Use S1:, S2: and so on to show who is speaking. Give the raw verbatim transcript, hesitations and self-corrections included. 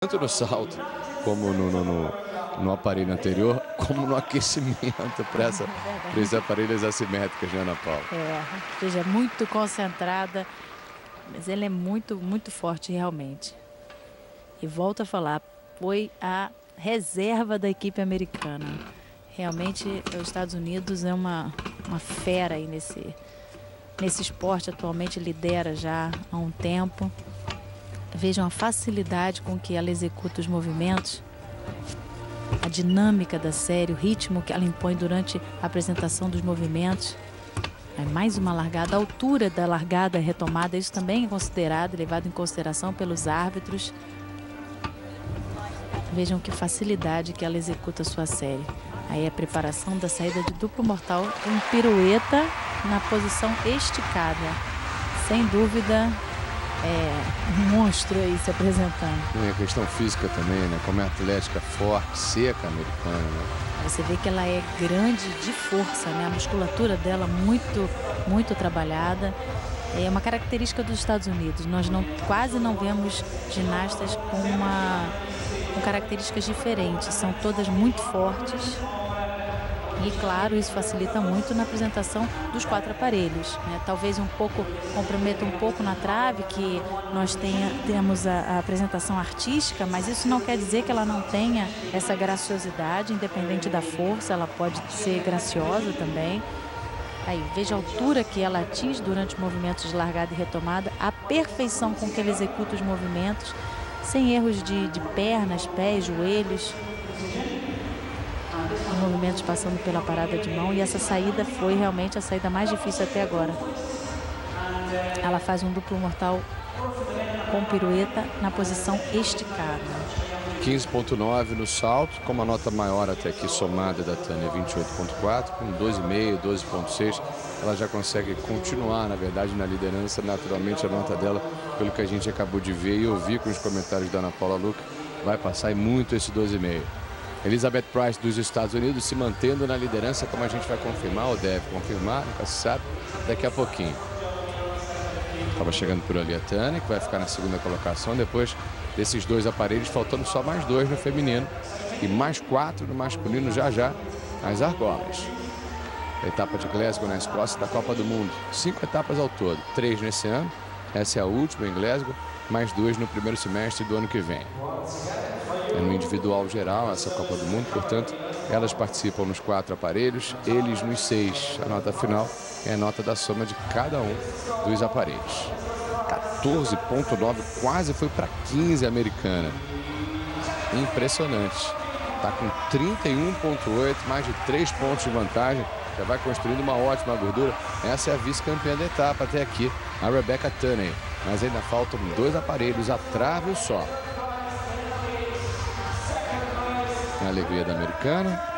S1: tanto no salto como no, no, no, no aparelho anterior, como no aquecimento para esses aparelhos assimétricos, né, Ana Paula?
S2: É, ou seja, muito concentrada, mas ela é muito, muito forte realmente. E volto a falar, foi a reserva da equipe americana. Realmente, os Estados Unidos é uma, uma fera aí nesse, nesse esporte, atualmente lidera já há um tempo. Vejam a facilidade com que ela executa os movimentos, a dinâmica da série, o ritmo que ela impõe durante a apresentação dos movimentos. É mais uma largada, a altura da largada retomada, isso também é considerado, levado em consideração pelos árbitros. Vejam que facilidade que ela executa a sua série. Aí a preparação da saída de duplo mortal em pirueta na posição esticada. Sem dúvida, é um monstro aí se apresentando.
S1: É a questão física também, né? Como é atlética, forte, seca, americana, né?
S2: Você vê que ela é grande de força, né? A musculatura dela muito, muito trabalhada. É uma característica dos Estados Unidos. Nós não, quase não vemos ginastas com uma... com características diferentes, são todas muito fortes e, claro, isso facilita muito na apresentação dos quatro aparelhos, né? Talvez um pouco, comprometa um pouco na trave, que nós tenha, temos a, a apresentação artística, mas isso não quer dizer que ela não tenha essa graciosidade, independente da força, ela pode ser graciosa também. Aí, veja a altura que ela atinge durante os movimentos de largada e retomada, a perfeição com que ela executa os movimentos, sem erros de, de pernas, pés, joelhos. Os movimentos passando pela parada de mão. E essa saída foi realmente a saída mais difícil até agora. Ela faz um duplo mortal com pirueta na posição esticada.
S1: quinze ponto nove no salto, com uma nota maior até aqui somada da Tânia, vinte e oito ponto quatro, com doze ponto cinco, doze ponto seis. Ela já consegue continuar, na verdade, na liderança. Naturalmente, a nota dela, pelo que a gente acabou de ver e ouvir com os comentários da Ana Paula Luque, vai passar em muito esse doze ponto cinco. Elizabeth Price dos Estados Unidos se mantendo na liderança, como a gente vai confirmar, ou deve confirmar, nunca se sabe, daqui a pouquinho. Estava chegando por ali a Tânia, que vai ficar na segunda colocação, depois desses dois aparelhos, faltando só mais dois no feminino e mais quatro no masculino já já nas argolas. A etapa de Glasgow na Escócia da Copa do Mundo. Cinco etapas ao todo, três nesse ano, essa é a última em Glasgow, mais duas no primeiro semestre do ano que vem. É no individual geral essa Copa do Mundo, portanto, elas participam nos quatro aparelhos, eles nos seis. A nota final é a nota da soma de cada um dos aparelhos. quatorze ponto nove, quase foi para quinze a americana. Impressionante. Está com trinta e um ponto oito, mais de três pontos de vantagem. Já vai construindo uma ótima gordura. Essa é a vice-campeã da etapa até aqui, a Rebecca Tunney. Mas ainda faltam dois aparelhos, a trave e o solo. A alegria da americana.